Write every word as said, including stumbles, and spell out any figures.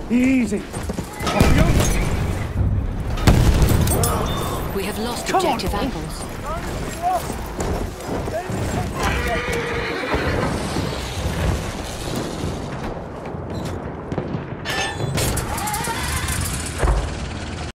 Easy. We have lost Come objective on. apples.